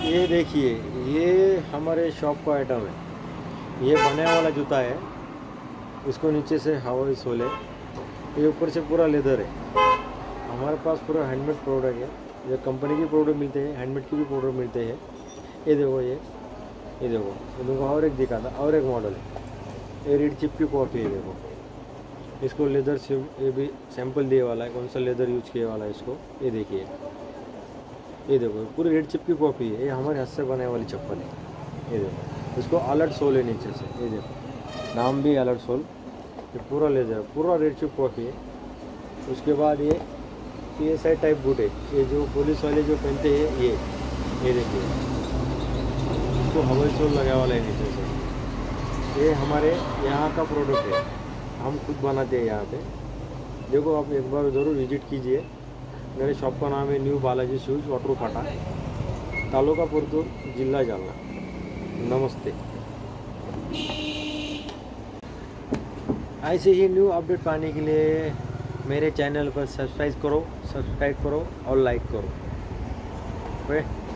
ये देखिए, ये हमारे शॉप का आइटम है। ये बने वाला जूता है। इसको नीचे से हवाई सोल है, ये ऊपर से पूरा लेदर है। हमारे पास पूरा हैंडमेड प्रोडक्ट है। ये कंपनी की प्रोडक्ट मिलते हैं, हैंडमेड की भी प्रोडक्ट मिलते हैं। ये देखो, ये देखो, ये देखो, और एक दिखा था, और एक मॉडल है। ये रीड चिप की कॉपी है। देखो, इसको लेदर से ये भी सैंपल दिए वाला है, कौन सा लेदर यूज किए वाला है इसको। ये देखिए, ये देखो, पूरी रेड चिप की कॉपी है। ये हमारे हाथ से बनाने वाली चप्पल है। ये देखो, इसको अलर्ट सोल है नीचे से। ये देखो, नाम भी अलर्ट सोल। ये पूरा लेदर, पूरा रेड चिप कॉपी है। उसके बाद ये PSI टाइप बूट है। ये जो पुलिस वाले जो पहनते हैं, ये देखिए, इसको हवाई सोल लगा वाला है नीचे से। ये हमारे यहाँ का प्रोडक्ट है, हम खुद बनाते हैं यहाँ पे। देखो, आप एक बार ज़रूर विजिट कीजिए। मेरे शॉप का नाम है न्यू बालाजी शूज़, वाटरूफाटा, तालुका पुरतूर, जिला जालना। नमस्ते। ऐसे ही न्यू अपडेट पाने के लिए मेरे चैनल पर सब्सक्राइब करो और लाइक करो। ओके।